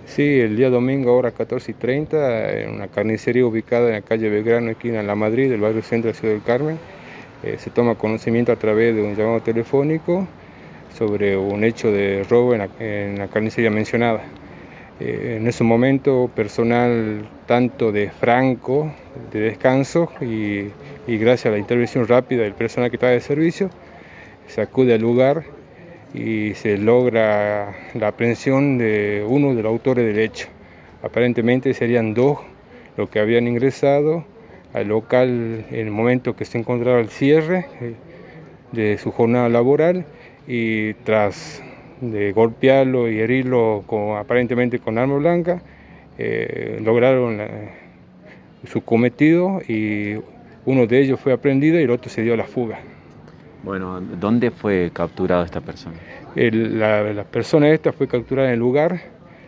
Sí, el día domingo, ahora 14:30, en una carnicería ubicada en la calle Belgrano, esquina La Madrid, del barrio centro de Ciudad del Carmen, se toma conocimiento a través de un llamado telefónico sobre un hecho de robo en la carnicería mencionada. En ese momento, personal tanto de franco, de descanso, y gracias a la intervención rápida del personal que estaba de servicio, se acude al lugar y se logra la aprehensión de uno de los autores del hecho. Aparentemente serían dos los que habían ingresado al local en el momento que se encontraba el cierre de su jornada laboral, y tras de golpearlo y herirlo aparentemente con arma blanca, lograron su cometido, y uno de ellos fue aprehendido y el otro se dio a la fuga. Bueno, ¿dónde fue capturada esta persona? La persona esta fue capturada en el lugar,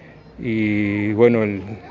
y bueno,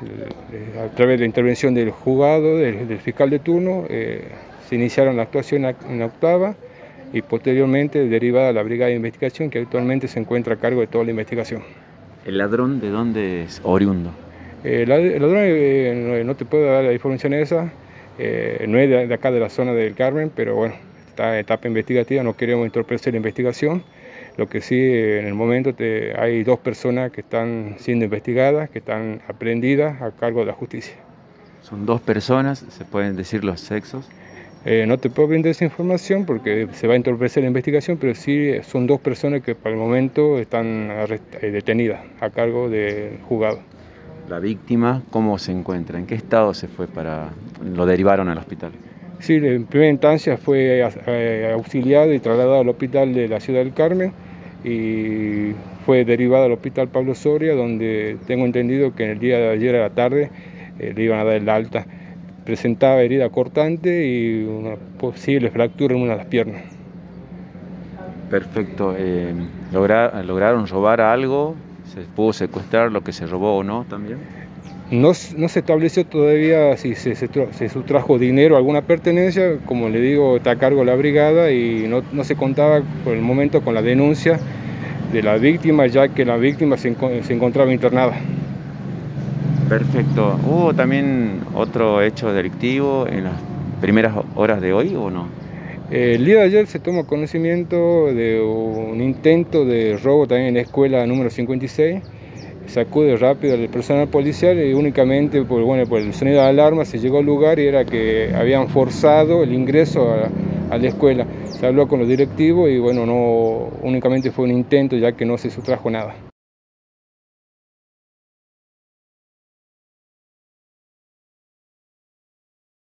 a través de la intervención del juzgado, del fiscal de turno, se iniciaron la actuación en la octava, y posteriormente derivada a la brigada de investigación, que actualmente se encuentra a cargo de toda la investigación. ¿El ladrón de dónde es oriundo? El ladrón, no te puedo dar la información esa, no es de acá de la zona del Carmen, pero bueno, está en etapa investigativa, no queremos entorpecer la investigación. Lo que sí, en el momento hay dos personas que están siendo investigadas, que están aprehendidas a cargo de la justicia. ¿Son dos personas? ¿Se pueden decir los sexos? No te puedo brindar esa información porque se va a entorpecer la investigación, pero sí son dos personas que por el momento están detenidas a cargo del juzgado. ¿La víctima cómo se encuentra? ¿En qué estado se fue lo derivaron al hospital? Sí, en primera instancia fue auxiliado y trasladado al hospital de la Ciudad del Carmen, y fue derivado al hospital Pablo Soria, donde tengo entendido que en el día de ayer a la tarde le iban a dar el alta. Presentaba herida cortante y una posible fractura en una de las piernas. Perfecto. ¿Lograron robar algo? ¿Se pudo secuestrar lo que se robó o no también? No se estableció todavía si se sustrajo dinero o alguna pertenencia. Como le digo, está a cargo de la brigada, y no se contaba por el momento con la denuncia de la víctima, ya que la víctima se encontraba internada. Perfecto. ¿Hubo también otro hecho delictivo en las primeras horas de hoy o no? El día de ayer se tomó conocimiento de un intento de robo también en la escuela número 56. Se acude rápido al personal policial, y únicamente por el sonido de alarma se llegó al lugar, y era que habían forzado el ingreso a la escuela. Se habló con los directivos y no únicamente fue un intento, ya que no se sustrajo nada.